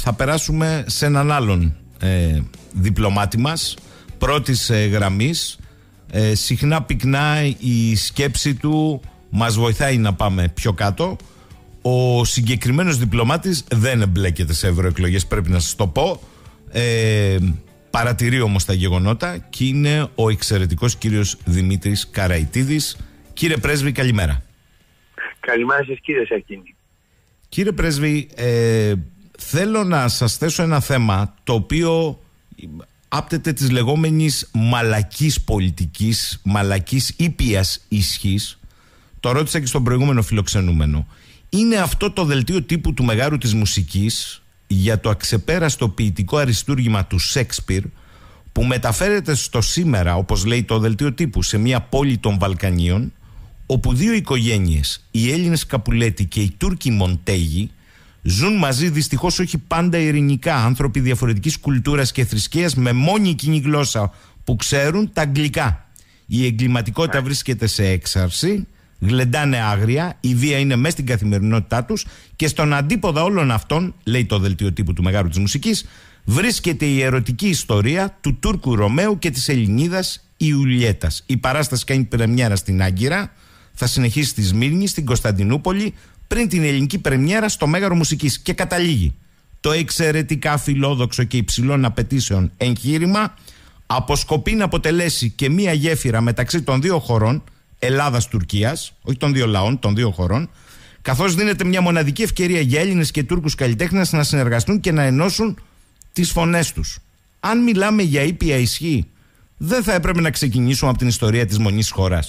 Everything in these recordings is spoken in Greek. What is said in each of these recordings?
θα περάσουμε σε έναν άλλον διπλωμάτη μας, πρώτης γραμμής. Συχνά πυκνά η σκέψη του μας βοηθάει να πάμε πιο κάτω. Ο συγκεκριμένος διπλωμάτης δεν εμπλέκεται σε ευρωεκλογές, πρέπει να σας το πω. Παρατηρεί όμως τα γεγονότα και είναι ο εξαιρετικός κύριος Δημήτρης Καραϊτίδης. Κύριε Πρέσβη, καλημέρα. Καλημέρα σας, κύριε Σακίνη. Κύριε Πρέσβη, θέλω να σας θέσω ένα θέμα το οποίο άπτεται της λεγόμενης μαλακής πολιτικής, μαλακής ήπιας ισχύς. Το ρώτησα και στον προηγούμενο φιλοξενούμενο. Είναι αυτό το δελτίο τύπου του Μεγάρου της Μουσικής για το αξεπέραστο ποιητικό αριστούργημα του Σέξπιρ, που μεταφέρεται στο σήμερα, όπως λέει το δελτίο τύπου, σε μια πόλη των Βαλκανίων, όπου δύο οικογένειες, οι Έλληνες Καπουλέτη και οι Τούρκοι Μοντέγι, ζουν μαζί δυστυχώς όχι πάντα ειρηνικά, άνθρωποι διαφορετικής κουλτούρας και θρησκείας με μόνη κοινή γλώσσα που ξέρουν τα αγγλικά. Η εγκληματικότητα βρίσκεται σε έξαρση, γλεντάνε άγρια, η βία είναι μέσα στην καθημερινότητά τους και στον αντίποδα όλων αυτών, λέει το δελτίο τύπου του Μεγάρου της Μουσικής, βρίσκεται η ερωτική ιστορία του Τούρκου Ρωμαίου και της Ελληνίδας Ιουλιέτας. Η παράσταση κάνει πρεμιέρα στην Άγκυρα, θα συνεχίσει στη Σμύρνη, στην Κωνσταντινούπολη, πριν την ελληνική πρεμιέρα στο Μέγαρο Μουσικής. Και καταλήγει το εξαιρετικά φιλόδοξο και υψηλών απαιτήσεων εγχείρημα αποσκοπεί να αποτελέσει και μία γέφυρα μεταξύ των δύο χωρών, Ελλάδας-Τουρκίας, όχι των δύο λαών, των δύο χωρών, καθώς δίνεται μια μοναδική ευκαιρία για Έλληνες και Τούρκους καλλιτέχνες να συνεργαστούν και να ενώσουν τις φωνές τους. Αν μιλάμε για ήπια ισχύ, δεν θα έπρεπε να ξεκινήσουμε από την ιστορία της μονής χώρας?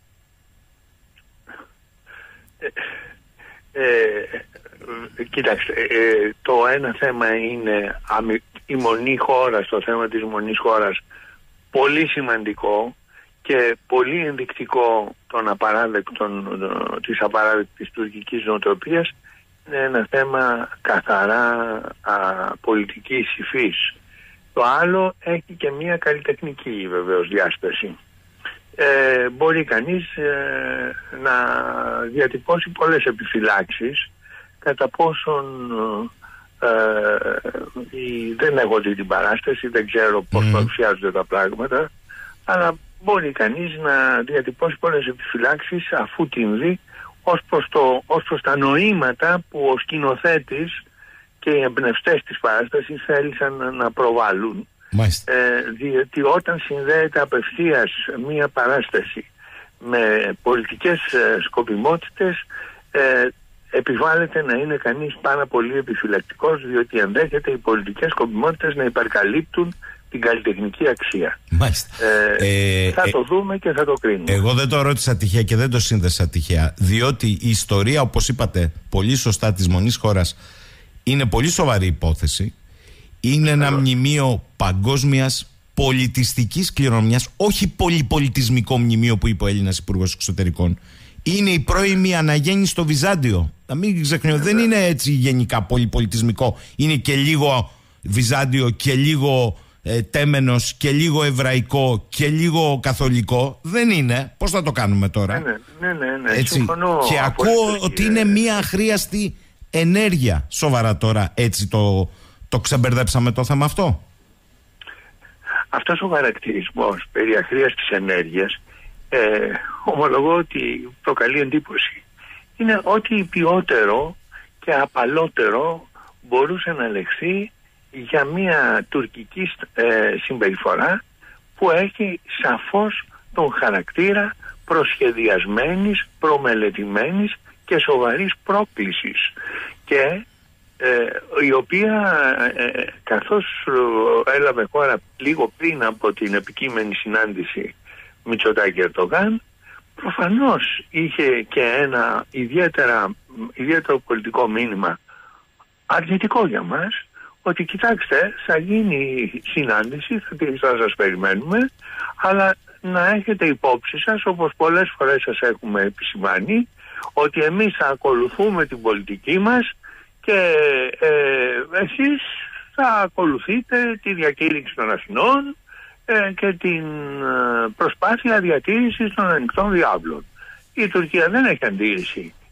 Κοιτάξτε, το ένα θέμα είναι η μονή χώρας, το θέμα της μονής χώρας, πολύ σημαντικό και πολύ ενδεικτικό της απαράδεκτης τουρκικής νοοτροπίας. Είναι ένα θέμα καθαρά πολιτικής υφής. Το άλλο έχει και μια καλλιτεχνική βεβαίως διάσταση. Μπορεί κανείς να διατυπώσει πολλές επιφυλάξεις κατά πόσον δεν έχω δει την παράσταση, δεν ξέρω πώς παρουσιάζονται τα πράγματα, αλλά μπορεί κανείς να διατυπώσει πολλές επιφυλάξεις αφού την δει ως προς τα νοήματα που ο σκηνοθέτης και οι εμπνευστές της παράστασης θέλησαν να προβάλλουν. Διότι όταν συνδέεται απευθείας μία παράσταση με πολιτικές σκοπιμότητες, επιβάλλεται να είναι κανείς πάρα πολύ επιφυλακτικός, διότι ενδέχεται οι πολιτικές σκοπιμότητες να υπερκαλύπτουν την καλλιτεχνική αξία. Θα το δούμε και θα το κρίνουμε. Εγώ δεν το ρώτησα τυχαία και δεν το σύνδεσα τυχαία, διότι η ιστορία, όπως είπατε πολύ σωστά, της μονής χώρας είναι πολύ σοβαρή υπόθεση. Είναι ένα μνημείο παγκόσμιας πολιτιστικής κληρονομιάς, όχι πολυπολιτισμικό μνημείο που είπε ο Έλληνας Υπουργός Εξωτερικών. Είναι η πρώιμη αναγέννηση στο Βυζάντιο. Να μην ξεχνιώ, δεν είναι έτσι γενικά πολυπολιτισμικό. Είναι και λίγο Βυζάντιο και λίγο Τέμενος και λίγο εβραϊκό και λίγο καθολικό. Δεν είναι. Πώς θα το κάνουμε τώρα? Ναι. Έτσι. Συμφωνώ. Και ακούω ότι είναι μία αχρίαστη ενέργεια. Σοβαρά τώρα, έτσι το ξεμπερδέψαμε το θέμα αυτό? Αυτός ο χαρακτηρισμός περί αχρίαστης ενέργειας ομολογώ ότι προκαλεί εντύπωση. Είναι ότι ποιότερο και απαλότερο μπορούσε να λεχθεί για μια τουρκική συμπεριφορά που έχει σαφώς τον χαρακτήρα προσχεδιασμένης, προμελετημένης και σοβαρής πρόκλησης, και η οποία καθώς έλαβε χώρα λίγο πριν από την επικείμενη συνάντηση Μητσοτάκη-Ερντογάν, προφανώς είχε και ένα ιδιαίτερο πολιτικό μήνυμα αρνητικό για μας, ότι κοιτάξτε, θα γίνει συνάντηση, θα σας περιμένουμε, αλλά να έχετε υπόψη σας, όπως πολλές φορές σας έχουμε επισημάνει, ότι εμείς θα ακολουθούμε την πολιτική μας και εσείς θα ακολουθείτε τη διακήρυξη των Αθηνών και την προσπάθεια διατήρησης των ανοιχτών διάβλων. Η Τουρκία δεν έχει αντίρρηση.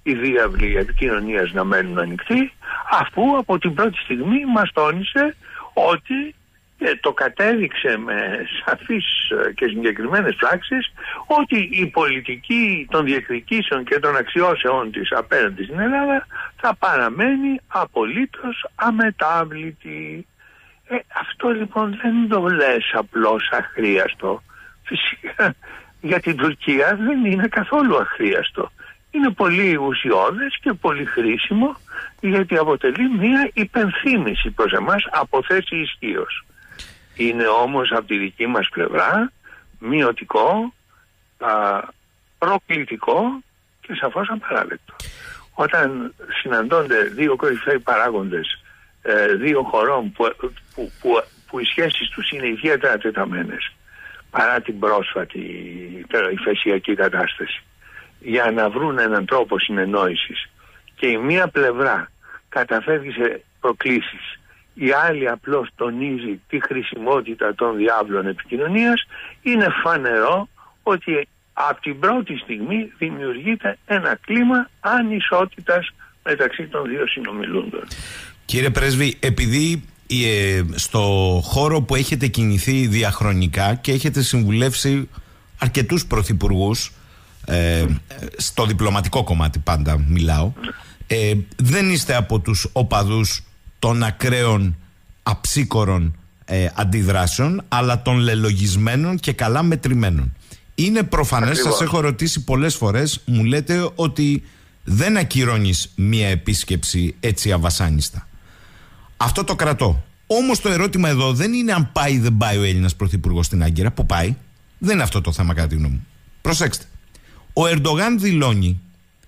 οι διάβλοι επικοινωνίας να μένουν ανοιχτοί, αφού από την πρώτη στιγμή μας τόνισε ότι το κατέδειξε με σαφείς και συγκεκριμένες πράξεις ότι η πολιτική των διεκδικήσεων και των αξιώσεων της απέναντι στην Ελλάδα θα παραμένει απολύτως αμετάβλητη. Αυτό λοιπόν δεν το λες απλώς αχρίαστο. Φυσικά για την Τουρκία δεν είναι καθόλου αχρίαστο. Είναι πολύ ουσιώδες και πολύ χρήσιμο, γιατί αποτελεί μια υπενθύμηση προς εμάς από θέση ισχύως. Είναι όμως από τη δική μας πλευρά μειωτικό, προκλητικό και σαφώς απαράδεκτο. Όταν συναντώνται δύο κορυφαίοι παράγοντες δύο χωρών που οι σχέσεις τους είναι ιδιαίτερα τεταμένες παρά την πρόσφατη υφεσιακή κατάσταση, για να βρουν έναν τρόπο συνεννόησης, και η μία πλευρά καταφεύγει σε προκλήσεις, η άλλη απλώς τονίζει τη χρησιμότητα των διάβλων επικοινωνίας, είναι φανερό ότι από την πρώτη στιγμή δημιουργείται ένα κλίμα ανισότητας μεταξύ των δύο συνομιλούντων. Κύριε Πρέσβη, επειδή στο χώρο που έχετε κινηθεί διαχρονικά και έχετε συμβουλεύσει αρκετούς πρωθυπουργούς, στο διπλωματικό κομμάτι πάντα μιλάω, δεν είστε από τους οπαδούς των ακραίων αψίκορων αντιδράσεων, αλλά των λελογισμένων και καλά μετρημένων. Είναι προφανές, σας έχω ρωτήσει πολλές φορές, μου λέτε ότι δεν ακυρώνεις μία επίσκεψη έτσι αβασάνιστα. Αυτό το κρατώ. Όμως το ερώτημα εδώ δεν είναι αν πάει ή δεν πάει ο Έλληνας πρωθυπουργός στην Άγκυρα. Που πάει. Δεν είναι αυτό το θέμα κατά τη γνώμη μου. Προσέξτε. Ο Ερντογάν δηλώνει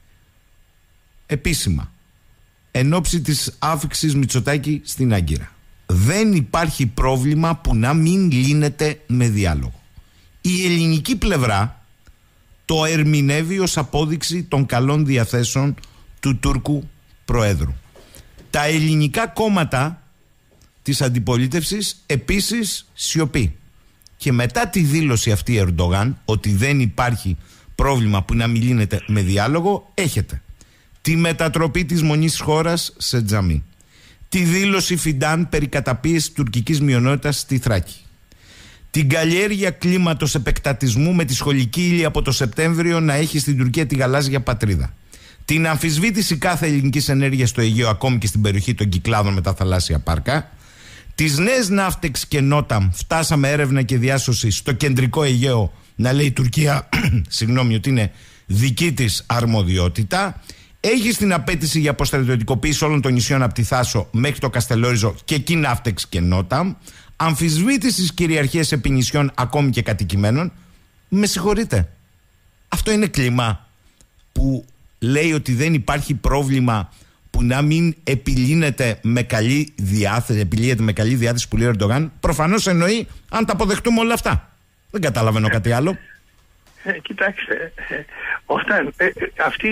επίσημα εν ώψη της άφιξης Μητσοτάκη στην Άγκυρα: δεν υπάρχει πρόβλημα που να μην λύνεται με διάλογο. Η ελληνική πλευρά το ερμηνεύει ως απόδειξη των καλών διαθέσεων του Τούρκου Προέδρου. Τα ελληνικά κόμματα της αντιπολίτευσης επίσης σιωπή. Και μετά τη δήλωση αυτή Ερντογάν ότι δεν υπάρχει πρόβλημα που να μην λύνεται με διάλογο, έχετε τη μετατροπή της μονής χώρας σε τζαμί, τη δήλωση Φιντάν περί καταπίεσης τουρκικής μειονότητας στη Θράκη, την καλλιέργεια κλίματος επεκτατισμού με τη σχολική ύλη από το Σεπτέμβριο να έχει στην Τουρκία τη γαλάζια πατρίδα, την αμφισβήτηση κάθε ελληνικής ενέργειας στο Αιγαίο, ακόμη και στην περιοχή των Κυκλάδων με τα θαλάσσια πάρκα, τις νέες ναύτεξ και νόταμ, φτάσαμε έρευνα και διάσωση στο κεντρικό Αιγαίο να λέει η Τουρκία ότι είναι δική της αρμοδιότητα. Έχει την απέτηση για αποστρατιωτικοποίηση όλων των νησιών από τη Θάσο μέχρι το Καστελόριζο και εκεί ναύτεξ και νόταμ. Αμφισβήτηση της κυριαρχίας επί νησιών ακόμη και κατοικημένων. Με συγχωρείτε. Αυτό είναι κλίμα που λέει ότι δεν υπάρχει πρόβλημα που να μην επιλύνεται με καλή διάθεση που λέει ο Ερντογάν. Προφανώς εννοεί αν τα αποδεχτούμε όλα αυτά. Δεν καταλαβαίνω κάτι άλλο. Κοιτάξτε, όταν αυτή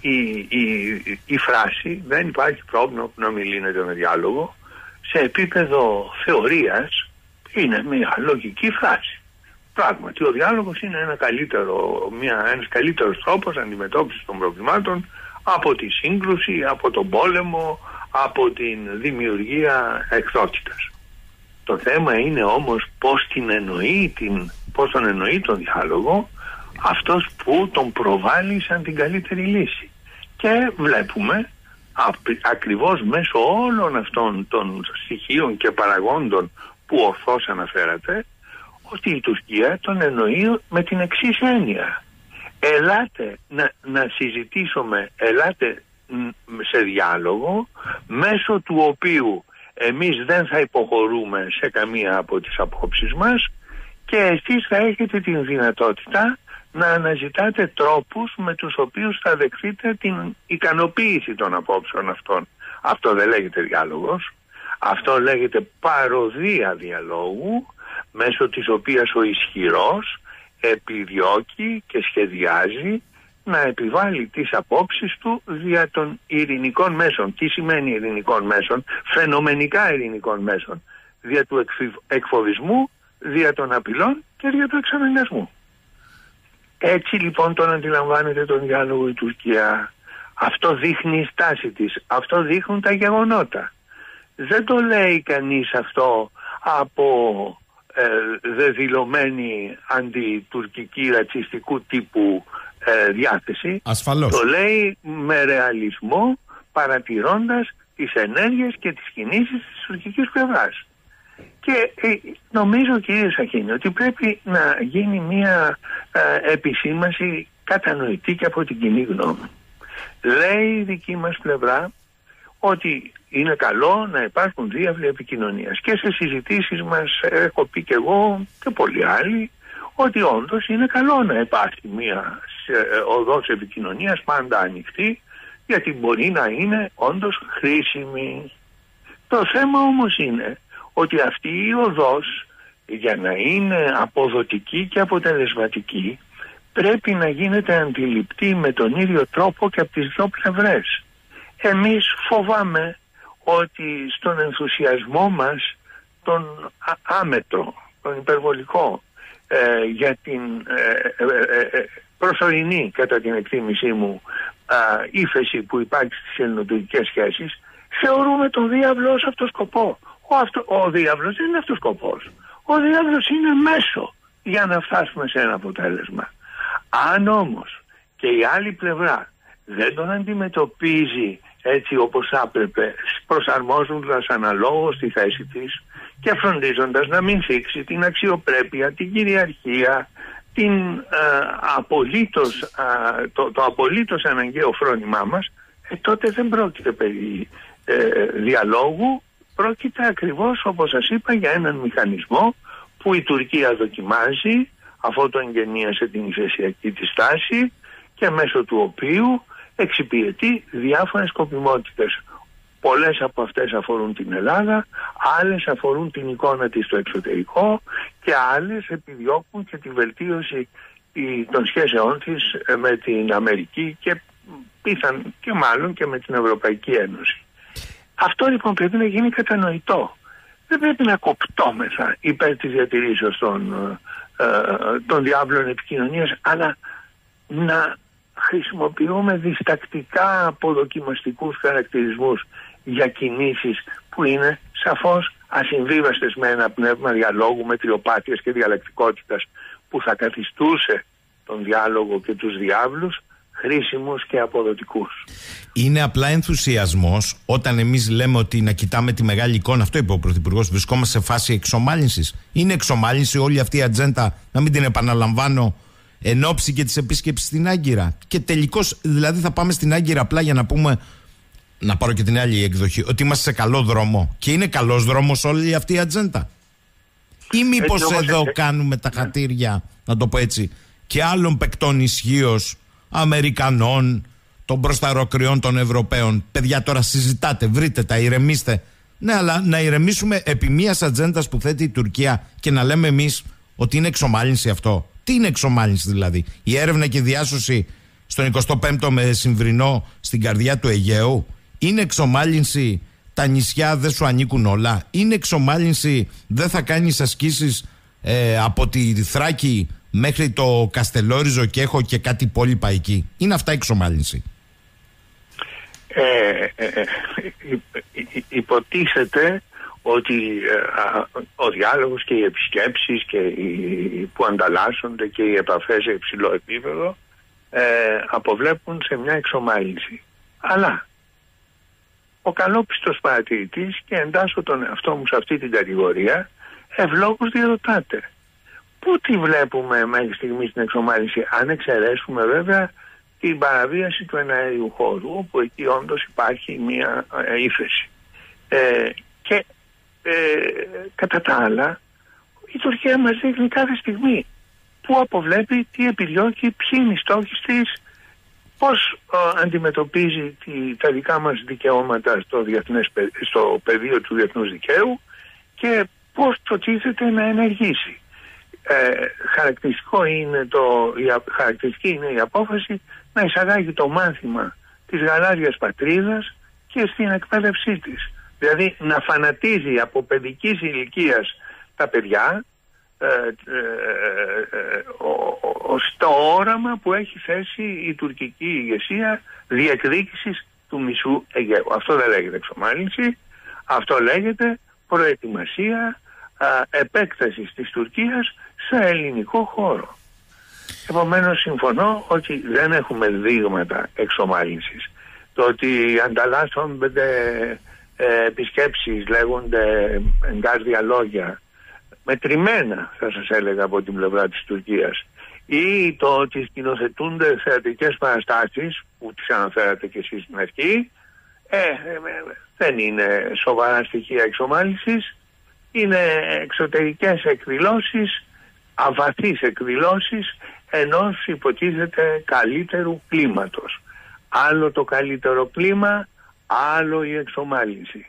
η φράση «δεν υπάρχει πρόβλημα που να μην λύνεται με διάλογο» σε επίπεδο θεωρίας είναι μια λογική φράση. Πράγματι ο διάλογος είναι ένας καλύτερος τρόπος αντιμετώπισης των προβλημάτων από τη σύγκρουση, από τον πόλεμο, από την δημιουργία εχθρότητας. Το θέμα είναι όμως πώς τον εννοεί τον διάλογο αυτός που τον προβάλλει σαν την καλύτερη λύση. Και βλέπουμε ακριβώς μέσω όλων αυτών των στοιχείων και παραγόντων που ορθώς αναφέρατε, ότι η Τουρκία τον εννοεί με την εξής έννοια: ελάτε να συζητήσουμε, ελάτε σε διάλογο μέσω του οποίου εμείς δεν θα υποχωρούμε σε καμία από τις απόψεις μας και εσείς θα έχετε την δυνατότητα να αναζητάτε τρόπους με τους οποίους θα δεχθείτε την ικανοποίηση των απόψεων αυτών. Αυτό δεν λέγεται διάλογος, αυτό λέγεται παροδία διαλόγου, μέσω της οποίας ο ισχυρός επιδιώκει και σχεδιάζει να επιβάλλει τις απόψεις του δια των ειρηνικών μέσων. Τι σημαίνει ειρηνικών μέσων? Φαινομενικά ειρηνικών μέσων. Δια του εκφοβισμού, δια των απειλών και δια του εξαναγκασμού. Έτσι λοιπόν τον αντιλαμβάνεται τον διάλογο η Τουρκία. Αυτό δείχνει η στάση της. Αυτό δείχνουν τα γεγονότα. Δεν το λέει κανείς αυτό από δεδηλωμένη αντιτουρκική ρατσιστικού τύπου διάθεση. Ασφαλώς. Το λέει με ρεαλισμό, παρατηρώντας τις ενέργειες και τις κινήσεις της τουρκικής πλευράς. Και νομίζω, κύριε Σαχίνη, ότι πρέπει να γίνει μια επισήμανση κατανοητή και από την κοινή γνώμη. Λέει η δική μας πλευρά ότι είναι καλό να υπάρχουν διάβλοι επικοινωνίας, και σε συζητήσεις μας έχω πει και εγώ και πολλοί άλλοι ότι όντως είναι καλό να υπάρχει μια οδός επικοινωνίας πάντα ανοιχτή, γιατί μπορεί να είναι όντως χρήσιμη. Το θέμα όμως είναι ότι αυτή η οδός, για να είναι αποδοτική και αποτελεσματική, πρέπει να γίνεται αντιληπτή με τον ίδιο τρόπο και από τις δύο πλευρές. Εμείς φοβάμαι ότι στον ενθουσιασμό μας, τον άμετρο, τον υπερβολικό, για την προσωρινή, κατά την εκτίμησή μου, ύφεση που υπάρχει στις ελληνοτουρκικές σχέσεις, θεωρούμε τον διάβλο ως αυτό σκοπό. Ο διάβλος δεν είναι αυτός σκοπός. Ο διάβλος είναι μέσο για να φτάσουμε σε ένα αποτέλεσμα. Αν όμως και η άλλη πλευρά δεν τον αντιμετωπίζει έτσι όπως θα έπρεπε, προσαρμόζοντας αναλόγως τη θέση της και φροντίζοντας να μην θίξει την αξιοπρέπεια, την κυριαρχία, το απολύτως αναγκαίο φρόνημά μας, τότε δεν πρόκειται περί διαλόγου, πρόκειται ακριβώς, όπως σας είπα, για έναν μηχανισμό που η Τουρκία δοκιμάζει, αφού το εγγενίασε την ηφαισιακή της στάση, και μέσω του οποίου εξυπηρετεί διάφορες σκοπιμότητες. Πολλές από αυτές αφορούν την Ελλάδα, άλλες αφορούν την εικόνα της στο εξωτερικό και άλλες επιδιώκουν και τη βελτίωση των σχέσεών της με την Αμερική και πιθαν και μάλλον και με την Ευρωπαϊκή Ένωση. Αυτό λοιπόν πρέπει να γίνει κατανοητό. Δεν πρέπει να κοπτώμεθα υπέρ της διατηρήσεως των διάβλων επικοινωνίας, αλλά να χρησιμοποιούμε διστακτικά αποδοκιμαστικούς χαρακτηρισμούς για κινήσεις που είναι σαφώς ασυμβίβαστες με ένα πνεύμα διαλόγου, μετριοπάθειας και διαλεκτικότητας, που θα καθιστούσε τον διάλογο και τους διάβλους χρήσιμους και αποδοτικούς. Είναι απλά ενθουσιασμός όταν εμείς λέμε ότι να κοιτάμε τη μεγάλη εικόνα? Αυτό είπε ο Πρωθυπουργός. Βρισκόμαστε σε φάση εξομάλυνσης. Είναι εξομάλυνση όλη αυτή η ατζέντα, να μην την επαναλαμβάνω, εν ώψη και της επίσκεψης στην Άγκυρα? Και τελικώς δηλαδή θα πάμε στην Άγκυρα απλά για να πούμε, να πάρω και την άλλη εκδοχή, ότι είμαστε σε καλό δρόμο? Και είναι καλός δρόμος όλη αυτή η ατζέντα? Ή μήπως εδώ κάνουμε τα χατήρια, να το πω έτσι, και άλλων παικτών ισχύως, Αμερικανών, των προσταροκριών των Ευρωπαίων? Παιδιά, τώρα συζητάτε, βρείτε τα, ηρεμήστε. Ναι, αλλά να ηρεμήσουμε επί μιας ατζέντας που θέτει η Τουρκία και να λέμε εμείς ότι είναι εξομάλυνση αυτό? Τι είναι εξομάλυνση δηλαδή? Η έρευνα και η διάσωση στον 25ο μεσημβρινό στην καρδιά του Αιγαίου? Είναι εξομάλυνση τα νησιά δεν σου ανήκουν όλα? Είναι εξομάλυνση δεν θα κάνεις ασκήσεις από τη Θράκη μέχρι το Καστελόριζο και έχω και κάτι υπόλοιπα εκεί? Είναι αυτά εξομάλυνση? Υποτίθεται ότι ο διάλογος και οι επισκέψεις και που ανταλλάσσονται και οι επαφές σε υψηλό επίπεδο αποβλέπουν σε μια εξομάλυνση. Αλλά ο καλόπιστος παρατηρητής, και εντάσσω τον εαυτό μου σε αυτή την κατηγορία, ευλόγως διαρωτάται πού τη βλέπουμε μέχρι στιγμής την εξομάλυνση, αν εξαιρέσουμε βέβαια την παραβίαση του εναέριου χώρου, όπου εκεί όντως υπάρχει μια ύφεση. Και κατά τα άλλα, η Τουρκία μας δείχνει κάθε στιγμή που αποβλέπει, τι επιδιώκει, ποιοι είναι οι στόχοι της, πώς αντιμετωπίζει τα δικά μας δικαιώματα στο πεδίο του διεθνούς δικαίου και πώς προτίθεται να ενεργήσει. Χαρακτηριστική είναι η απόφαση να εισαγάγει το μάθημα της γαλάζιας πατρίδας και στην εκπαίδευσή της. Δηλαδή να φανατίζει από παιδικής ηλικίας τα παιδιά, στο όραμα που έχει θέσει η τουρκική ηγεσία διεκδίκησης του μισού Αιγαίου. Αυτό δεν λέγεται εξομάλυνση, αυτό λέγεται προετοιμασία επέκτασης της Τουρκίας σε ελληνικό χώρο. Επομένως συμφωνώ ότι δεν έχουμε δείγματα εξομάλυνσης. Το ότι ανταλλάσσονται επισκέψεις, λέγονται εγκάρδια λόγια, μετρημένα θα σας έλεγα από την πλευρά της Τουρκίας, ή το ότι σκηνοθετούνται θεατρικές παραστάσεις που τις αναφέρατε και εσείς στην αρχή, δεν είναι σοβαρά στοιχεία εξομάλυνσης, είναι εξωτερικές εκδηλώσεις, αβαθείς εκδηλώσεις ενός υποτίθεται καλύτερου κλίματος. Άλλο το καλύτερο κλίμα, άλλο η εξομάλυνση.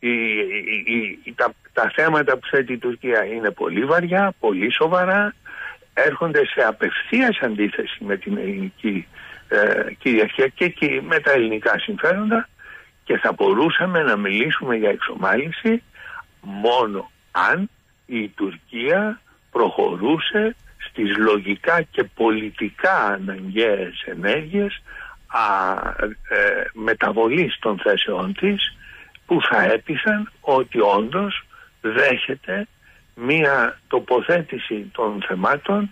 Τα θέματα που θέτει η Τουρκία είναι πολύ βαριά, πολύ σοβαρά, έρχονται σε απευθείας αντίθεση με την ελληνική κυριαρχία και με τα ελληνικά συμφέροντα, και θα μπορούσαμε να μιλήσουμε για εξομάλυνση μόνο αν η Τουρκία προχωρούσε στις λογικά και πολιτικά αναγκαίες ενέργειες μεταβολής των θέσεών της, που θα έπειθαν ότι όντως δέχεται μία τοποθέτηση των θεμάτων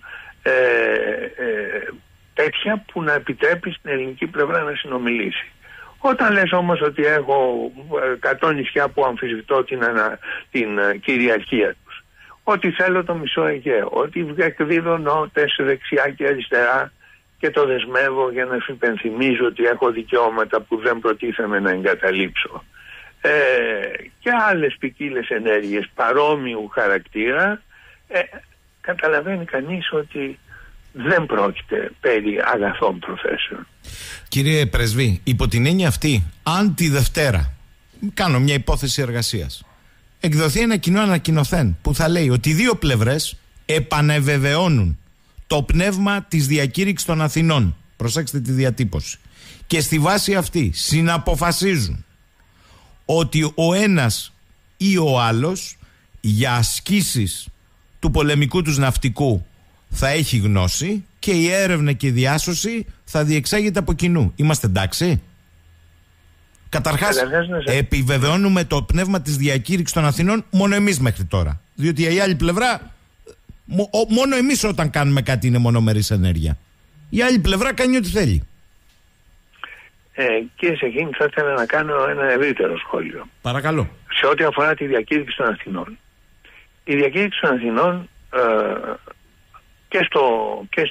τέτοια που να επιτρέπει στην ελληνική πλευρά να συνομιλήσει. Όταν λες όμως ότι έχω 100 νησιά που αμφισβητώ την κυριαρχία τους, ότι θέλω το μισό Αιγαίο, ότι εκδίδω νότες δεξιά και αριστερά και το δεσμεύω για να σου υπενθυμίζω ότι έχω δικαιώματα που δεν προτίθεμαι να εγκαταλείψω, και άλλες ποικίλες ενέργειες παρόμοιου χαρακτήρα, καταλαβαίνει κανείς ότι δεν πρόκειται περί αγαθών προθέσεων. Κύριε Πρεσβή, υπό την έννοια αυτή, αν τη Δευτέρα, κάνω μια υπόθεση εργασίας, εκδοθεί ένα κοινό ανακοινωθέν που θα λέει ότι οι δύο πλευρές επανεβεβαιώνουν το πνεύμα της διακήρυξης των Αθηνών, προσέξτε τη διατύπωση, και στη βάση αυτή συναποφασίζουν ότι ο ένας ή ο άλλος για ασκήσεις του πολεμικού τους ναυτικού θα έχει γνώση και η έρευνα και η διάσωση θα διεξάγεται από κοινού. Είμαστε εντάξει? Καταρχάς, επιβεβαιώνουμε το πνεύμα της διακήρυξης των Αθηνών μόνο εμείς μέχρι τώρα. Διότι η άλλη πλευρά, μόνο εμείς όταν κάνουμε κάτι είναι μονομερής ενέργεια. Η άλλη πλευρά κάνει ό,τι θέλει. Κύριε Σεχίνη, θα ήθελα να κάνω ένα ευρύτερο σχόλιο. Παρακαλώ. Σε ό,τι αφορά τη διακήρυξη των Αθηνών. Η διακήρυξη των Αθηνών και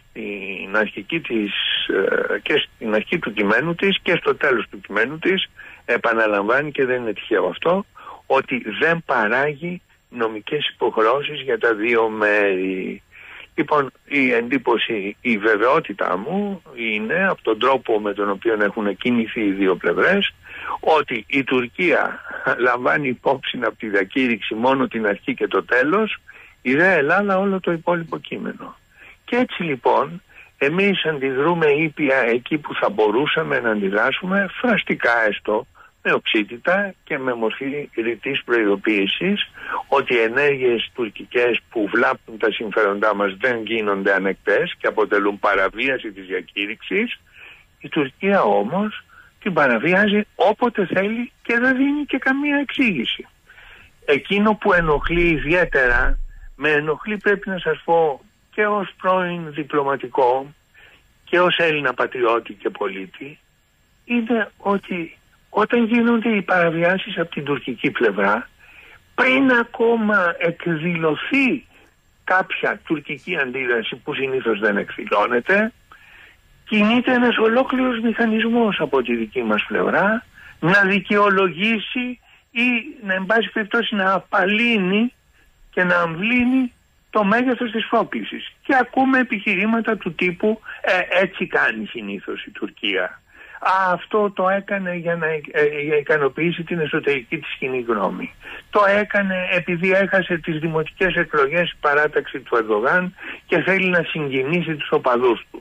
στην αρχή του κειμένου της και στο τέλος του κειμένου της επαναλαμβάνει, και δεν είναι τυχαίο αυτό, ότι δεν παράγει νομικές υποχρεώσεις για τα δύο μέρη. Λοιπόν, η εντύπωση, η βεβαιότητά μου είναι από τον τρόπο με τον οποίο έχουν κινηθεί οι δύο πλευρές, ότι η Τουρκία λαμβάνει υπόψη από τη διακήρυξη μόνο την αρχή και το τέλος, η δε Ελλάδα όλο το υπόλοιπο κείμενο. Και έτσι λοιπόν εμείς αντιδρούμε ήπια εκεί που θα μπορούσαμε να αντιδράσουμε, φραστικά έστω, με οξύτητα και με μορφή ρητής προειδοποίησης, ότι οι ενέργειες τουρκικές που βλάπτουν τα συμφέροντά μας δεν γίνονται ανεκτές και αποτελούν παραβίαση της διακήρυξης. Η Τουρκία όμως την παραβιάζει όποτε θέλει και δεν δίνει και καμία εξήγηση. Εκείνο που ενοχλεί ιδιαίτερα, με ενοχλεί πρέπει να σας πω και ως πρώην διπλωματικό και ως Έλληνα πατριώτη και πολίτη, είναι ότι όταν γίνονται οι παραβιάσεις από την τουρκική πλευρά, πριν ακόμα εκδηλωθεί κάποια τουρκική αντίδραση που συνήθως δεν εκδηλώνεται, κινείται ένας ολόκληρος μηχανισμός από τη δική μας πλευρά να δικαιολογήσει ή να, εν πάση περιπτώσει, να απαλύνει και να αμβλύνει το μέγεθος της πρόκλησης. Και ακούμε επιχειρήματα του τύπου έτσι κάνει συνήθως η Τουρκία. Αυτό το έκανε για να ικανοποιήσει την εσωτερική της κοινή γνώμη. Το έκανε επειδή έχασε τις δημοτικές εκλογές η παράταξη του Ερντογάν και θέλει να συγκινήσει τους οπαδούς του.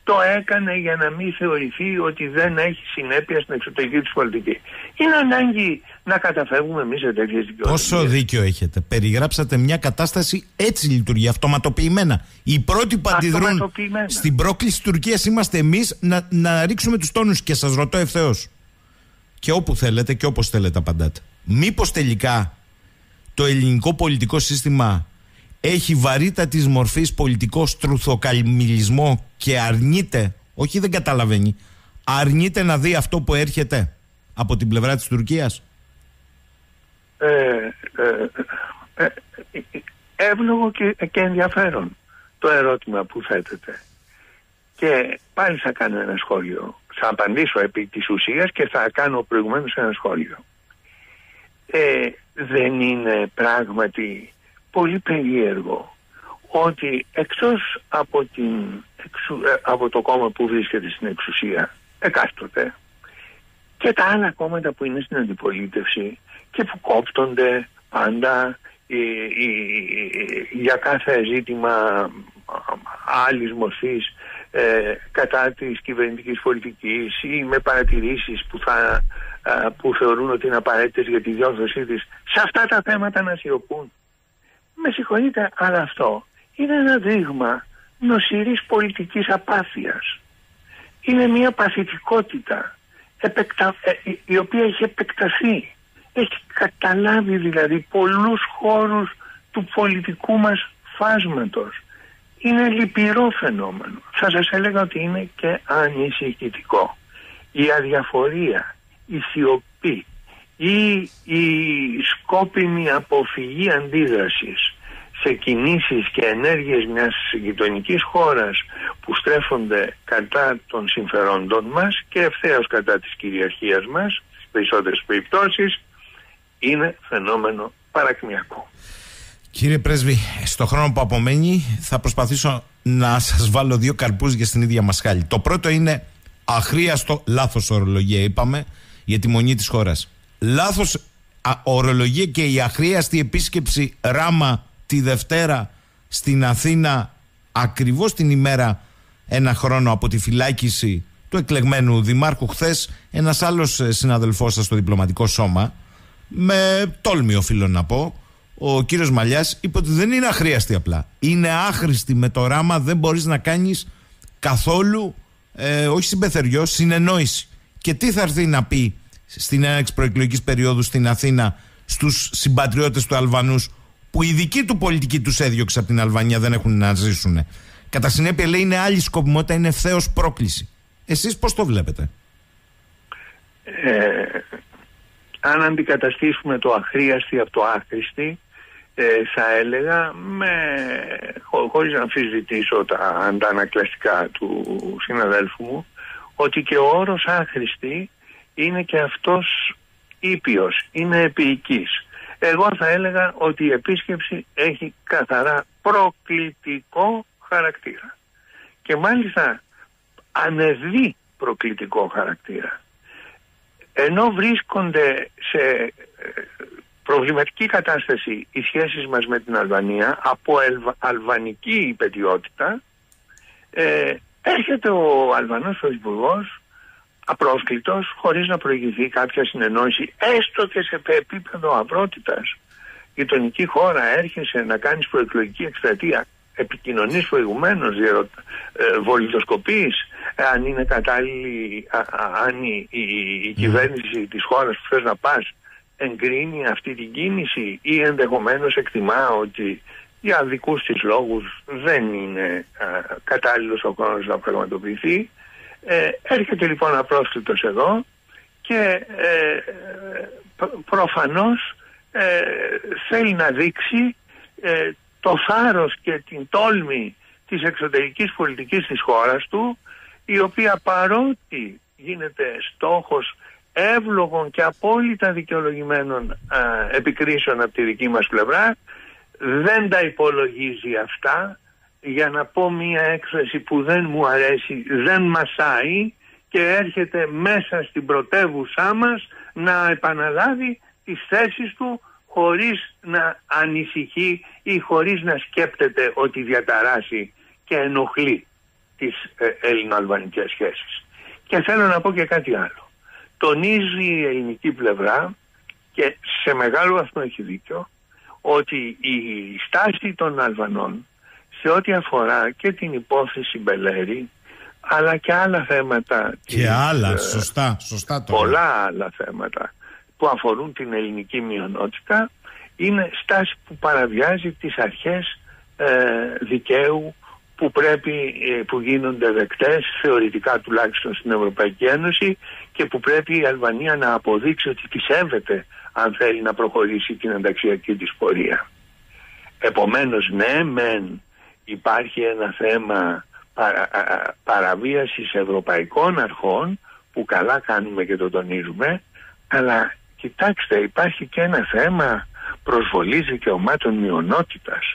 το έκανε για να μην θεωρηθεί ότι δεν έχει συνέπεια στην εξωτερική της πολιτική. Είναι ανάγκη να καταφεύγουμε εμείς σε τέτοιες δικαιολογίες. Πόσο δίκιο έχετε. Περιγράψατε μια κατάσταση, έτσι λειτουργεί, αυτοματοποιημένα. Οι πρώτοι που αντιδρούν στην πρόκληση της Τουρκίας είμαστε εμείς να ρίξουμε τους τόνους. Και σας ρωτώ ευθέως, και όπου θέλετε και όπως θέλετε απαντάτε, μήπως τελικά το ελληνικό πολιτικό σύστημα έχει βαρύτατης μορφής πολιτικό στρουθοκαμιλισμό και αρνείται, όχι δεν καταλαβαίνει, αρνείται να δει αυτό που έρχεται από την πλευρά της Τουρκίας? Εύλογο και ενδιαφέρον το ερώτημα που θέτετε. Και πάλι θα κάνω ένα σχόλιο. Θα απαντήσω επί της ουσίας και θα κάνω προηγουμένως ένα σχόλιο. Δεν είναι πράγματι πολύ περίεργο ότι εκτός από το κόμμα που βρίσκεται στην εξουσία εκάστοτε και τα άλλα κόμματα που είναι στην αντιπολίτευση και που κόπτονται πάντα για κάθε ζήτημα άλλης μορφής κατά της κυβερνητικής πολιτικής ή με παρατηρήσεις που θεωρούν ότι είναι απαραίτητες για τη διόρθωσή της, σε αυτά τα θέματα να σιωπούν. Με συγχωρείτε, αλλά αυτό είναι ένα δείγμα νοσηρής πολιτικής απάθειας. Είναι μια παθητικότητα η οποία έχει επεκταθεί. Έχει καταλάβει δηλαδή πολλούς χώρους του πολιτικού μας φάσματος. Είναι λυπηρό φαινόμενο. Θα σας έλεγα ότι είναι και ανησυχητικό. Η αδιαφορία, η σιωπή ή η σκόπιμη αποφυγή αντίδρασης σε κινήσεις και ενέργειες μιας γειτονικής χώρας που στρέφονται κατά των συμφερόντων μας και ευθέως κατά της κυριαρχίας μας, στις περισσότερες περιπτώσεις, είναι φαινόμενο παρακμιακό. Κύριε Πρέσβη, στο χρόνο που απομένει θα προσπαθήσω να σας βάλω δύο καρπούζια στην ίδια μασχάλη. Το πρώτο είναι αχρίαστο, λάθος ορολογία είπαμε, για τη μονή της χώρας. Λάθος ορολογία και η αχρίαστη επίσκεψη Ράμα τη Δευτέρα στην Αθήνα, ακριβώς την ημέρα ένα χρόνο από τη φυλάκιση του εκλεγμένου δημάρχου. Χθες ένας άλλος συναδελφός σας στο διπλωματικό σώμα, με τόλμη οφείλω να πω, ο κύριος Μαλιάς, είπε ότι δεν είναι αχρίαστη απλά. Είναι άχρηστη. Με το Ράμα δεν μπορείς να κάνεις καθόλου, όχι συμπεθεριό, συνεννόηση. Και τι θα έρθει να πει στην έναρξη προεκλογικής περίοδου στην Αθήνα στους συμπατριώτες του Αλβανούς, που η δική του πολιτική τους έδιωξε από την Αλβανία, δεν έχουν να ζήσουν. Κατά συνέπεια λέει είναι άλλη σκοπιμότητα, είναι ευθέως πρόκληση. Εσείς πώς το βλέπετε? Αν αντικαταστήσουμε το αχρίαστη από το άχρηστη, θα έλεγα χωρίς να αμφισβητήσω τα αντανακλαστικά του συναδέλφου μου, ότι και ο όρος άχρηστη είναι και αυτός ήπιος, είναι επίοικης. Εγώ θα έλεγα ότι η επίσκεψη έχει καθαρά προκλητικό χαρακτήρα και μάλιστα ανεβεί προκλητικό χαρακτήρα. Ενώ βρίσκονται σε προβληματική κατάσταση οι σχέσεις μας με την Αλβανία από αλβανική υπετιότητα, έρχεται ο Αλβανός πρωθυπουργός απρόσκλητος, χωρίς να προηγηθεί κάποια συνεννόηση, έστω και σε επίπεδο αυρότητας. Η γειτονική χώρα έρχεσαι να κάνεις προεκλογική εκστρατεία, επικοινωνείς προηγουμένως, βολιδοσκοπείς, αν είναι κατάλληλη, αν η κυβέρνηση της χώρας που θες να πας εγκρίνει αυτή την κίνηση ή ενδεχομένως εκτιμά ότι για δικούς της λόγους δεν είναι κατάλληλος ο χρόνος να πραγματοποιηθεί. Έρχεται λοιπόν απρόσκλητος εδώ και προφανώς θέλει να δείξει το θάρρος και την τόλμη της εξωτερικής πολιτικής της χώρας του, η οποία παρότι γίνεται στόχος εύλογων και απόλυτα δικαιολογημένων επικρίσεων από τη δική μας πλευρά, δεν τα υπολογίζει αυτά, για να πω μία έκφραση που δεν μου αρέσει, δεν μασάει, και έρχεται μέσα στην πρωτεύουσά μας να επαναλάβει τις θέσεις του χωρίς να ανησυχεί ή χωρίς να σκέπτεται ότι διαταράσει και ενοχλεί τις ελληνοαλβανικές σχέσεις. Και θέλω να πω και κάτι άλλο. Τονίζει η ελληνική πλευρά, και σε μεγάλο βαθμό έχει δίκιο, ότι η στάση των Αλβανών σε ό,τι αφορά και την υπόθεση Μπελέρη, αλλά και άλλα θέματα, και άλλα, σωστά πολλά άλλα θέματα που αφορούν την ελληνική μειονότητα, είναι στάση που παραβιάζει τις αρχές δικαίου που γίνονται δεκτές θεωρητικά τουλάχιστον στην Ευρωπαϊκή Ένωση, και που πρέπει η Αλβανία να αποδείξει ότι τη σέβεται αν θέλει να προχωρήσει την ενταξιακή της πορεία. Επομένως, ναι, μεν υπάρχει ένα θέμα παραβίασης ευρωπαϊκών αρχών, που καλά κάνουμε και το τονίζουμε, αλλά κοιτάξτε, υπάρχει και ένα θέμα προσβολής δικαιωμάτων μειονότητας.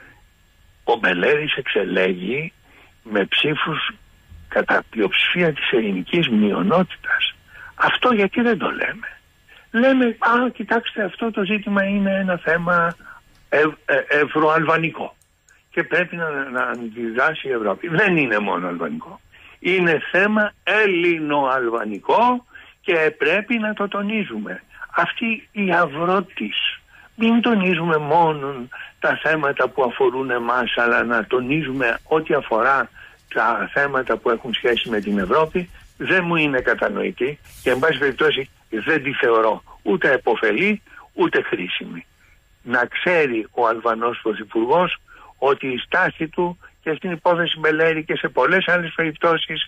Ο Μπελέρης εξελέγει με ψήφους κατά πλειοψηφία της ελληνικής μειονότητας. Αυτό γιατί δεν το λέμε? Λέμε, κοιτάξτε, αυτό το ζήτημα είναι ένα θέμα ευρωαλβανικό και πρέπει να αντιδράσει η Ευρώπη. Δεν είναι μόνο αλβανικό. Είναι θέμα ελληνοαλβανικό και πρέπει να το τονίζουμε. Αυτή η αυρότης. Μην τονίζουμε μόνο τα θέματα που αφορούν εμάς, αλλά να τονίζουμε ό,τι αφορά τα θέματα που έχουν σχέση με την Ευρώπη. Δεν μου είναι κατανοητή και εν πάση περιπτώσει δεν τη θεωρώ ούτε επωφελή ούτε χρήσιμη. Να ξέρει ο Αλβανός Πρωθυπουργός ότι η στάση του και στην υπόθεση Μπελέρη και σε πολλές άλλες περιπτώσεις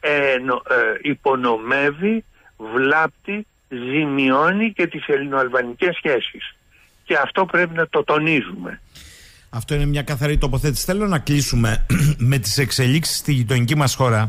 υπονομεύει, βλάπτει, ζημιώνει και τις ελληνοαλβανικές σχέσεις. Και αυτό πρέπει να το τονίζουμε. Αυτό είναι μια καθαρή τοποθέτηση. Θέλω να κλείσουμε με τις εξελίξεις στη γειτονική μας χώρα,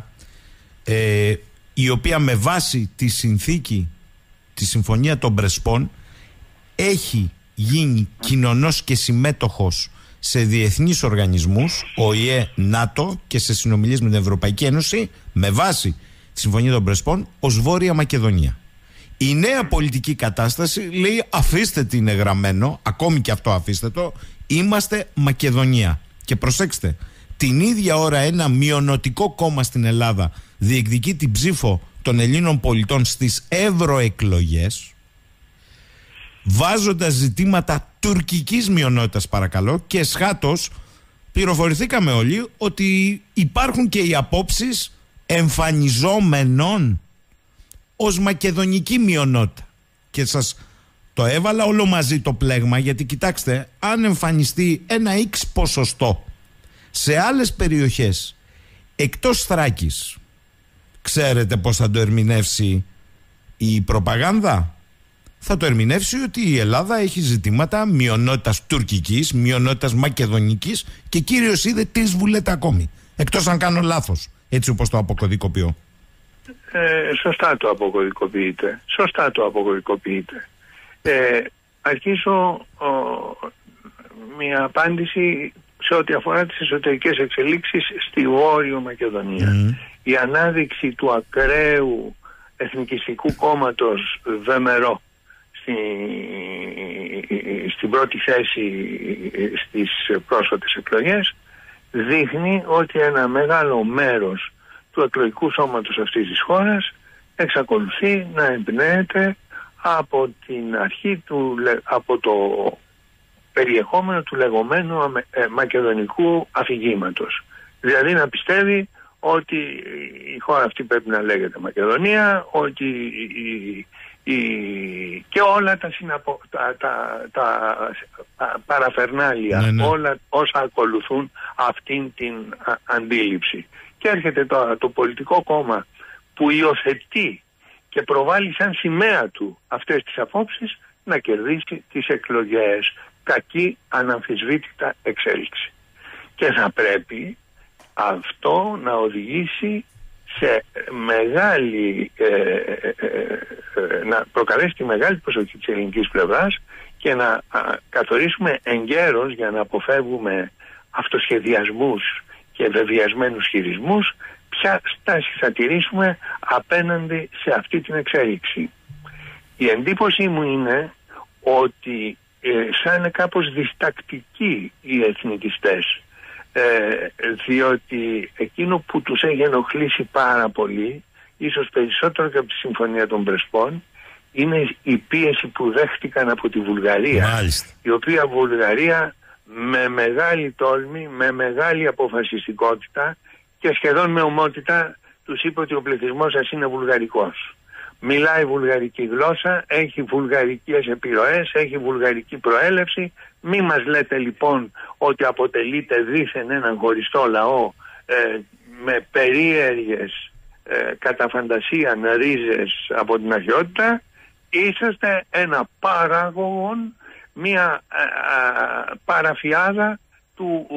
η οποία με βάση τη συνθήκη, τη Συμφωνία των Πρεσπών, έχει γίνει κοινωνός και συμμέτοχος σε διεθνείς οργανισμούς, ΟΗΕ, ΝΑΤΟ, και σε συνομιλίες με την Ευρωπαϊκή Ένωση, με βάση τη Συμφωνία των Πρεσπών, ως Βόρεια Μακεδονία. Η νέα πολιτική κατάσταση λέει, αφήστε τι είναι γραμμένο, ακόμη και αυτό αφήστε το, είμαστε Μακεδονία. Και προσέξτε, την ίδια ώρα ένα μειονοτικό κόμμα στην Ελλάδα διεκδικεί την ψήφο των Ελλήνων πολιτών στις ευρωεκλογές, βάζοντας ζητήματα τουρκικής μειονότητας, παρακαλώ, και εσχάτως πληροφορηθήκαμε όλοι ότι υπάρχουν και οι απόψεις εμφανιζόμενων ως μακεδονική μειονότητα. Και σας το έβαλα όλο μαζί το πλέγμα, γιατί κοιτάξτε, αν εμφανιστεί ένα X ποσοστό σε άλλες περιοχές εκτός Θράκης, ξέρετε πώς θα το ερμηνεύσει η προπαγάνδα? Θα το ερμηνεύσει ότι η Ελλάδα έχει ζητήματα μειονότητας τουρκικής, μειονότητας μακεδονικής και κύριος είδε τι βουλέτε ακόμη. Εκτός αν κάνω λάθος, έτσι όπως το αποκωδικοποιώ. Σωστά το αποκωδικοποιείτε. Αρχίζω μια απάντηση σε ό,τι αφορά τις εσωτερικές εξελίξεις στη Βόρειο Μακεδονία. Η ανάδειξη του ακραίου εθνικιστικού κόμματος ΔΜΡΟ στην πρώτη θέση στις πρόσφατες εκλογές δείχνει ότι ένα μεγάλο μέρος του εκλογικού σώματος αυτής της χώρας εξακολουθεί να εμπνέεται από την αρχή από το περιεχόμενο του λεγόμενου μακεδονικού αφηγήματος. Δηλαδή να πιστεύει ότι η χώρα αυτή πρέπει να λέγεται Μακεδονία, ότι και όλα τα παραφερνάλια, όλα όσα ακολουθούν αυτήν την αντίληψη. Και έρχεται το πολιτικό κόμμα που υιοθετεί και προβάλλει σαν σημαία του αυτές τις απόψεις να κερδίσει τις εκλογές. Κακή αναμφισβήτητα εξέλιξη. Και θα πρέπει αυτό να οδηγήσει σε να προκαλέσει τη μεγάλη προσοχή της ελληνικής πλευράς και να καθορίσουμε εγκαίρως, για να αποφεύγουμε αυτοσχεδιασμούς και βεβαιασμένους χειρισμούς, ποια στάση θα τηρήσουμε απέναντι σε αυτή την εξέλιξη. Η εντύπωσή μου είναι ότι σαν κάπως διστακτικοί οι εθνικιστές διότι εκείνο που τους έχει ενοχλήσει πάρα πολύ, ίσως περισσότερο και από τη Συμφωνία των Πρεσπών, είναι η πίεση που δέχτηκαν από τη Βουλγαρία. Μάλιστα. Η οποία Βουλγαρία με μεγάλη τόλμη, με μεγάλη αποφασιστικότητα και σχεδόν με ομότητα τους είπε ότι ο πληθυσμός σας είναι βουλγαρικός. Μιλάει βουλγαρική γλώσσα, έχει βουλγαρικές επιρροές, έχει βουλγαρική προέλευση. Μη μας λέτε λοιπόν ότι αποτελείται δήθεν έναν χωριστό λαό με περίεργες κατά φαντασία ρίζες από την αρχαιότητα. Είσαστε ένα παραγωγόν, μια παραφιάδα του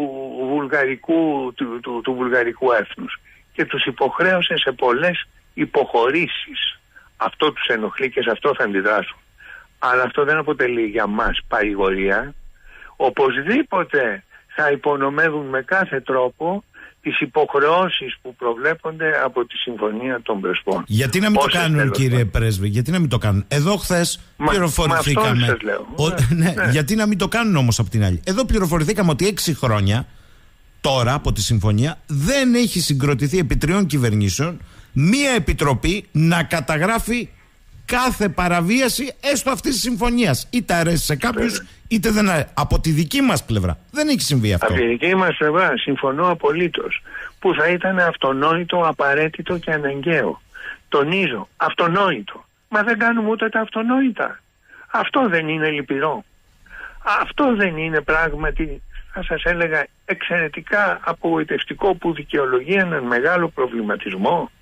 βουλγαρικού έθνους και τους υποχρέωσε σε πολλές υποχωρήσεις. Αυτό τους ενοχλεί και σε αυτό θα αντιδράσουν. Αλλά αυτό δεν αποτελεί για μας παρηγορία. Οπωσδήποτε θα υπονομεύουν με κάθε τρόπο τις υποχρεώσεις που προβλέπονται από τη Συμφωνία των Πρεσπών. Γιατί να μην το κάνουν, κύριε Πρέσβη, γιατί να μην το κάνουν? Εδώ χθες πληροφορηθήκαμε. Ναι. Γιατί να μην το κάνουν όμως από την άλλη? Εδώ πληροφορηθήκαμε ότι 6 χρόνια τώρα από τη Συμφωνία δεν έχει συγκροτηθεί επί 3 κυβερνήσεων μία επιτροπή να καταγράφει κάθε παραβίαση έστω αυτής της συμφωνίας. Είτε αρέσει σε κάποιους, είτε δεν αρέσει. Από τη δική μας πλευρά δεν έχει συμβεί αυτό. Από τη δική μας πλευρά συμφωνώ απολύτως. Που θα ήταν αυτονόητο, απαραίτητο και αναγκαίο. Τονίζω, αυτονόητο. Μα δεν κάνουμε ούτε τα αυτονόητα. Αυτό δεν είναι λυπηρό? Αυτό δεν είναι πράγματι, θα σας έλεγα, εξαιρετικά απογοητευτικό, που δικαιολογεί έναν μεγάλο προβληματισμό?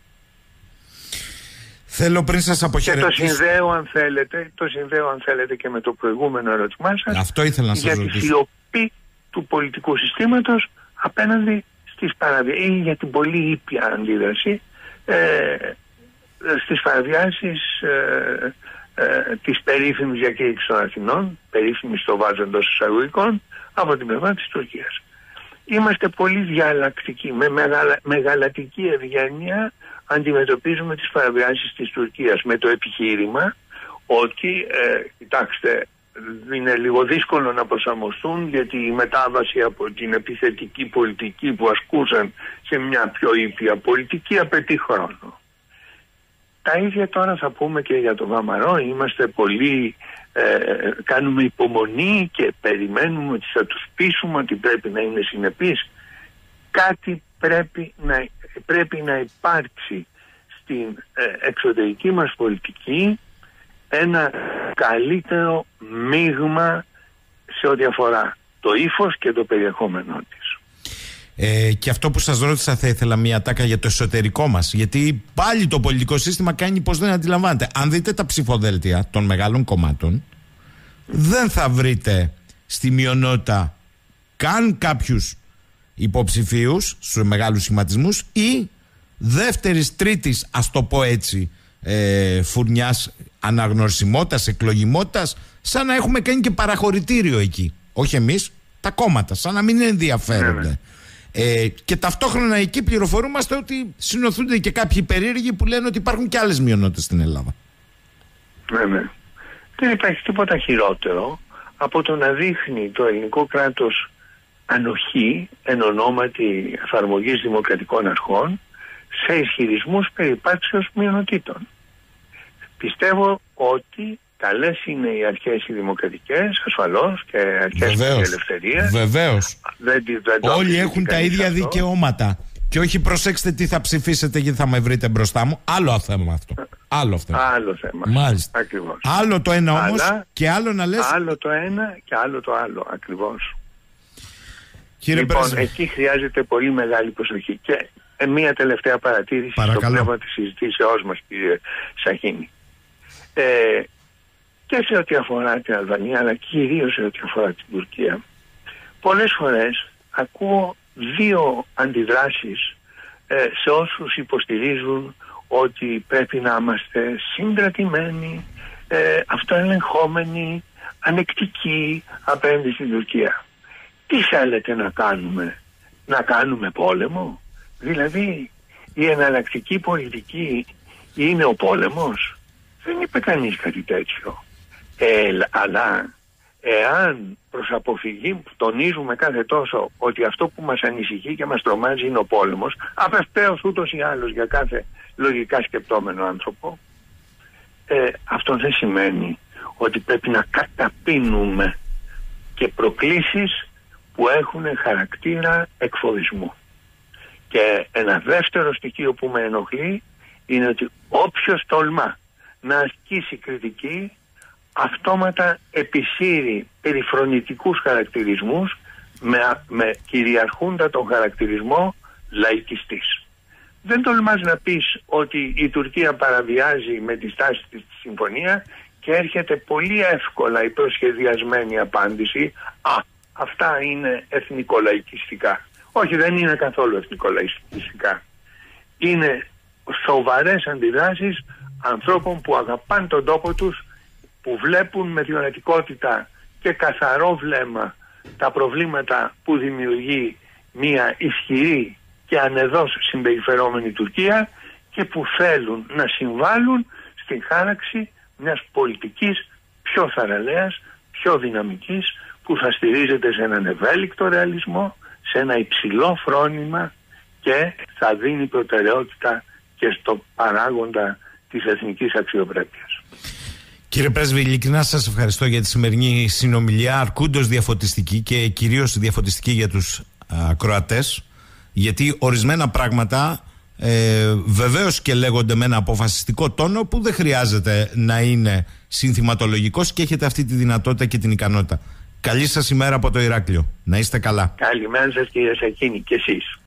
Θέλω πριν σας αποχαιρετήσω. Και το συνδέω αν θέλετε και με το προηγούμενο ερώτημά σας. Αυτό ήθελα να σας ρωτήσω. Για τη σιωπή του πολιτικού συστήματος απέναντι στις παραβιάσεις, ή για την πολύ ήπια αντίδραση στις παραβιάσεις της περίφημης διακήρυξης των Αθηνών, περίφημης το βάζω εντός εισαγωγικών, από την πλευρά της Τουρκίας. Είμαστε πολύ διαλλακτικοί, με μεγαλατική ευγένεια αντιμετωπίζουμε τις παραβιάσεις της Τουρκίας, με το επιχείρημα ότι κοιτάξτε, είναι λίγο δύσκολο να προσαρμοστούν, γιατί η μετάβαση από την επιθετική πολιτική που ασκούσαν σε μια πιο ήπια πολιτική απαιτεί χρόνο. Τα ίδια τώρα θα πούμε και για το Βαμαρό. Είμαστε πολύ, κάνουμε υπομονή και περιμένουμε ότι θα τους πείσουμε ότι πρέπει να είναι συνεπείς. Κάτι πρέπει να υπάρξει στην εξωτερική μας πολιτική, ένα καλύτερο μείγμα σε ό,τι αφορά το ύφος και το περιεχόμενό της. Και αυτό που σας ρώτησα, θα ήθελα μια τάκα για το εσωτερικό μας, γιατί πάλι το πολιτικό σύστημα κάνει πως δεν αντιλαμβάνεται. Αν δείτε τα ψηφοδέλτια των μεγάλων κομμάτων, δεν θα βρείτε στη μειονότητα καν κάποιους υποψηφίους στους μεγάλους σχηματισμούς ή δεύτερης, τρίτης, ας το πω έτσι, φουρνιάς αναγνωρισιμότητας, εκλογιμότητας, σαν να έχουμε κάνει και παραχωρητήριο εκεί. Όχι εμείς, τα κόμματα, σαν να μην ενδιαφέρονται. Και ταυτόχρονα εκεί πληροφορούμαστε ότι συνοθούνται και κάποιοι περίεργοι που λένε ότι υπάρχουν και άλλες μειονότητες στην Ελλάδα. Ναι. Δεν υπάρχει τίποτα χειρότερο από το να δείχνει το ελληνικό κράτος ανοχή εν ονόματι εφαρμογής δημοκρατικών αρχών σε ισχυρισμούς περί υπάρξεως μειονοτήτων. Πιστεύω ότι καλές είναι οι αρχές οι δημοκρατικές, ασφαλώς, και αρχές της ελευθερίας. Βεβαίως. Όλοι έχουν τα ίδια αυτό. Δικαιώματα. Και όχι, προσέξτε τι θα ψηφίσετε γιατί θα με βρείτε μπροστά μου. Άλλο θέμα αυτό. Άλλο θέμα. Μάλιστα. Ακριβώς. Άλλο το ένα όμως και άλλο να λες. Άλλο το ένα και άλλο το άλλο. Ακριβώς. Κύριε λοιπόν, Πρέσβη, εκεί χρειάζεται πολύ μεγάλη προσοχή. Και μία τελευταία παρατήρηση στο πνεύμα της συζητήσεώς μας, κύριε Σαχίνη. Και σε ό,τι αφορά την Αλβανία, αλλά κυρίως σε ό,τι αφορά την Τουρκία, πολλές φορές ακούω δύο αντιδράσεις σε όσους υποστηρίζουν ότι πρέπει να είμαστε συγκρατημένοι, αυτοελεγχόμενοι, ανεκτικοί απέναντι στην Τουρκία. Τι θέλετε να κάνουμε πόλεμο? Δηλαδή η εναλλακτική πολιτική είναι ο πόλεμος? Δεν είπε κανείς κάτι τέτοιο. Αλλά εάν προς αποφυγή τονίζουμε κάθε τόσο ότι αυτό που μας ανησυχεί και μας τρομάζει είναι ο πόλεμος, απευθέως ούτως ή άλλως για κάθε λογικά σκεπτόμενο άνθρωπο, αυτό δεν σημαίνει ότι πρέπει να καταπίνουμε και προκλήσεις που έχουν χαρακτήρα εκφοβισμού. Και ένα δεύτερο στοιχείο που με ενοχλεί είναι ότι όποιος τολμά να ασκήσει κριτική αυτόματα επισύρει περιφρονητικούς χαρακτηρισμούς με κυριαρχούντα τον χαρακτηρισμό λαϊκιστής. Δεν τολμάς να πεις ότι η Τουρκία παραβιάζει με τη στάση της τη συμφωνία και έρχεται πολύ εύκολα η προσχεδιασμένη απάντηση αυτά είναι εθνικολαϊκιστικά. Όχι, δεν είναι καθόλου εθνικολαϊκιστικά. Είναι σοβαρές αντιδράσεις ανθρώπων που αγαπάνε τον τόπο τους, που βλέπουν με διορατικότητα και καθαρό βλέμμα τα προβλήματα που δημιουργεί μια ισχυρή και ανεδώς συμπεριφερόμενη Τουρκία και που θέλουν να συμβάλλουν στην χάραξη μιας πολιτικής πιο θαραλέας, πιο δυναμικής, που θα στηρίζεται σε έναν ευέλικτο ρεαλισμό, σε ένα υψηλό φρόνημα και θα δίνει προτεραιότητα και στο παράγοντα της εθνικής αξιοπρέπειας. Κύριε Πρέσβη, ειλικρινά σας ευχαριστώ για τη σημερινή συνομιλία, αρκούντος διαφωτιστική και κυρίως διαφωτιστική για τους ακροατές, γιατί ορισμένα πράγματα βεβαίως και λέγονται με ένα αποφασιστικό τόνο που δεν χρειάζεται να είναι συνθηματολογικός και έχετε αυτή τη δυνατότητα και την ικανότητα. Καλή σας ημέρα από το Ηράκλειο. Να είστε καλά. Καλημέρα σας κύριε Σακίνη και εσείς.